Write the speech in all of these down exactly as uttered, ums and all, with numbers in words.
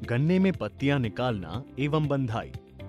गन्ने में पत्तियां निकालना एवं बंधाई।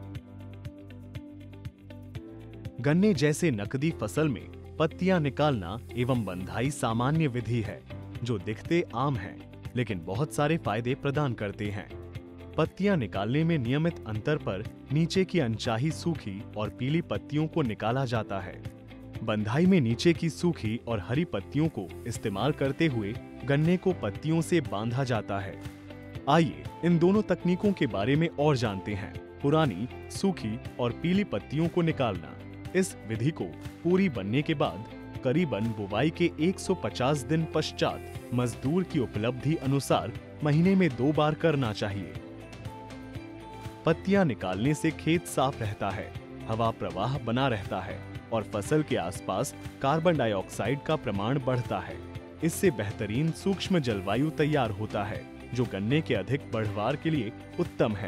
गन्ने जैसे नकदी फसल में पत्तियां निकालना एवं बंधाई सामान्य विधि है जो दिखते आम है लेकिन बहुत सारे फायदे प्रदान करते हैं। पत्तियां निकालने में नियमित अंतर पर नीचे की अनचाही सूखी और पीली पत्तियों को निकाला जाता है। बंधाई में नीचे की सूखी और हरी पत्तियों को इस्तेमाल करते हुए गन्ने को पत्तियों से बांधा जाता है। आइए इन दोनों तकनीकों के बारे में और जानते हैं। पुरानी, सूखी और पीली पत्तियों को निकालना। इस विधि को पूरी बनने के बाद करीबन बुवाई के एक सौ पचास दिन पश्चात मजदूर की उपलब्धि अनुसार महीने में दो बार करना चाहिए। पत्तियां निकालने से खेत साफ रहता है, हवा प्रवाह बना रहता है और फसल के आसपास कार्बन डाइऑक्साइड का प्रमाण बढ़ता है। इससे बेहतरीन सूक्ष्म जलवायु तैयार होता है जो गन्ने के अधिक बढ़वार के लिए उत्तम है।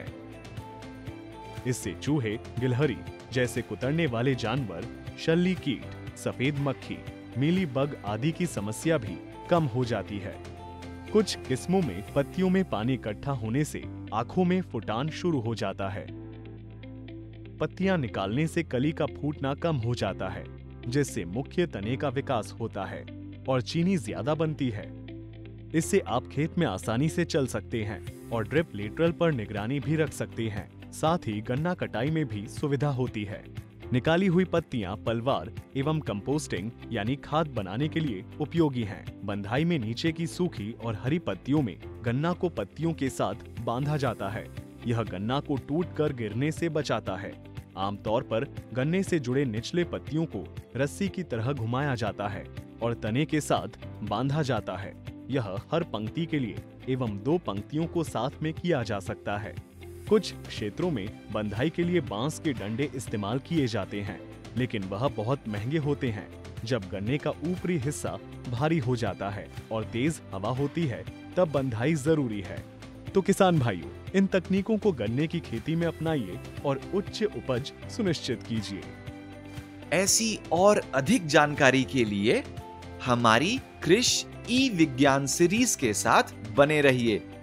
इससे चूहे, गिलहरी जैसे कुतरने वाले जानवर, शल्ली कीट, सफेद मक्खी, मीली बग आदि की समस्या भी कम हो जाती है। कुछ किस्मों में पत्तियों में पानी इकट्ठा होने से आंखों में फुटान शुरू हो जाता है। पत्तियां निकालने से कली का फूटना कम हो जाता है जिससे मुख्य तने का विकास होता है और चीनी ज्यादा बनती है। इससे आप खेत में आसानी से चल सकते हैं और ड्रिप लेटरल पर निगरानी भी रख सकते हैं। साथ ही गन्ना कटाई में भी सुविधा होती है। निकाली हुई पत्तियां पलवार एवं कंपोस्टिंग यानी खाद बनाने के लिए उपयोगी हैं। बंधाई में नीचे की सूखी और हरी पत्तियों में गन्ना को पत्तियों के साथ बांधा जाता है। यह गन्ना को टूटकर गिरने से बचाता है। आमतौर पर गन्ने से जुड़े निचले पत्तियों को रस्सी की तरह घुमाया जाता है और तने के साथ बांधा जाता है। यह हर पंक्ति के लिए एवं दो पंक्तियों को साथ में किया जा सकता है। कुछ क्षेत्रों में बंधाई के लिए बांस के डंडे इस्तेमाल किए जाते हैं लेकिन वह बहुत महंगे होते हैं। जब गन्ने का ऊपरी हिस्सा भारी हो जाता है और तेज हवा होती है तब बंधाई जरूरी है। तो किसान भाइयों, इन तकनीकों को गन्ने की खेती में अपनाइए और उच्च उपज सुनिश्चित कीजिए। ऐसी और अधिक जानकारी के लिए हमारी कृषि ई विज्ञान सीरीज के साथ बने रहिए।